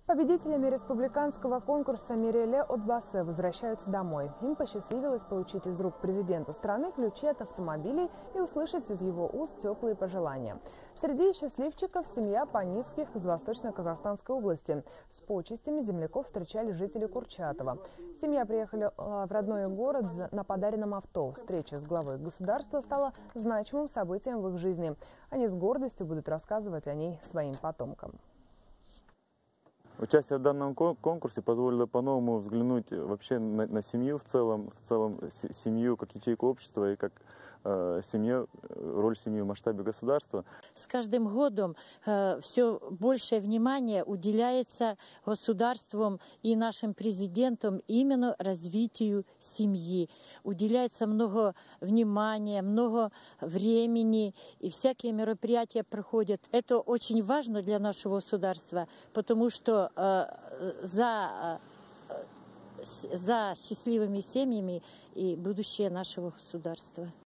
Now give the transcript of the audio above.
Победителями республиканского конкурса «Миреле Отбасе» возвращаются домой. Им посчастливилось получить из рук президента страны ключи от автомобилей и услышать из его уст теплые пожелания. Среди счастливчиков семья Паницких из Восточно-Казахстанской области. С почестями земляков встречали жители Курчатова. Семья приехала в родной город на подаренном авто. Встреча с главой государства стала значимым событием в их жизни. Они с гордостью будут рассказывать о ней своим потомкам. Участие в данном конкурсе позволило по-новому взглянуть вообще на семью в целом семью как ячейку общества и как роль семьи в масштабе государства. С каждым годом все большее внимание уделяется государством и нашим президентом именно развитию семьи. Уделяется много внимания, много времени, и всякие мероприятия проходят. Это очень важно для нашего государства, потому что за счастливыми семьями и будущее нашего государства.